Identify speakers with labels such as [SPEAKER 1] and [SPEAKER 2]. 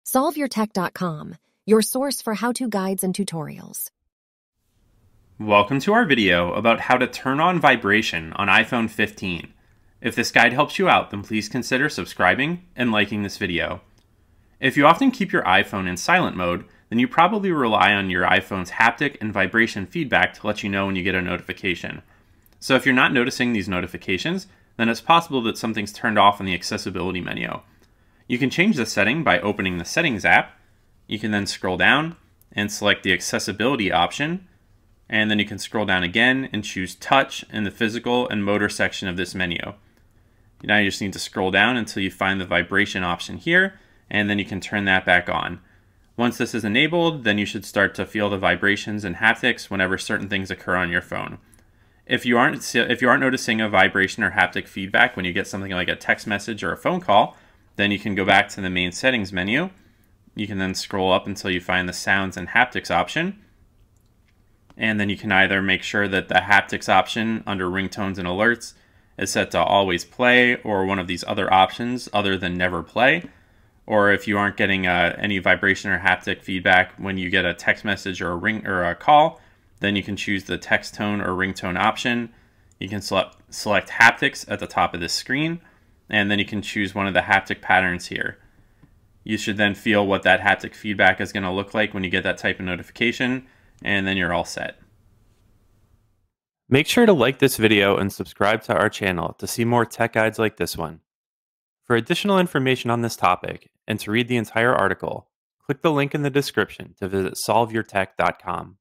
[SPEAKER 1] SolveYourTech.com, your source for how-to guides and tutorials.
[SPEAKER 2] Welcome to our video about how to turn on vibration on iPhone 15. If this guide helps you out, then please consider subscribing and liking this video. If you often keep your iPhone in silent mode, then you probably rely on your iPhone's haptic and vibration feedback to let you know when you get a notification. So if you're not noticing these notifications, then it's possible that something's turned off in the accessibility menu. You can change this setting by opening the Settings app. You can then scroll down and select the accessibility option, and then you can scroll down again and choose touch in the physical and motor section of this menu. Now you just need to scroll down until you find the vibration option here, and then you can turn that back on. Once this is enabled, then you should start to feel the vibrations and haptics whenever certain things occur on your phone. If you aren't noticing a vibration or haptic feedback when you get something like a text message or a phone call, then you can go back to the main settings menu. You can then scroll up until you find the sounds and haptics option. And then you can either make sure that the haptics option under ringtones and alerts is set to always play, or one of these other options other than never play. Or if you aren't getting any vibration or haptic feedback when you get a text message or a ring or a call, then you can choose the text tone or ringtone option. You can select haptics at the top of this screen, and then you can choose one of the haptic patterns here. You should then feel what that haptic feedback is going to look like when you get that type of notification, and then you're all set.
[SPEAKER 3] Make sure to like this video and subscribe to our channel to see more tech guides like this one. For additional information on this topic and to read the entire article, click the link in the description to visit solveyourtech.com.